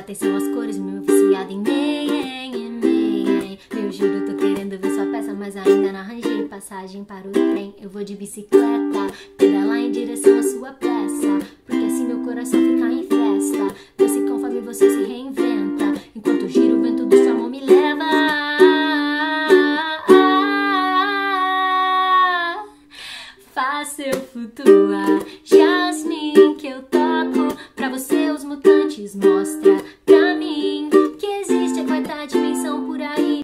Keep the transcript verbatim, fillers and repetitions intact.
atenção às cores, meu viciado em meia, em meia. Meu juro, tô querendo ver sua peça, mas ainda não arranjei passagem para o trem. Eu vou de bicicleta, pedalar em direção à sua peça, porque assim meu coração fica em festa. Doce conforme você se reinventa, enquanto gira o vento do seu amor me leva. Faça eu flutuar, Jasmine que eu toco, pra você os mutantes mostra.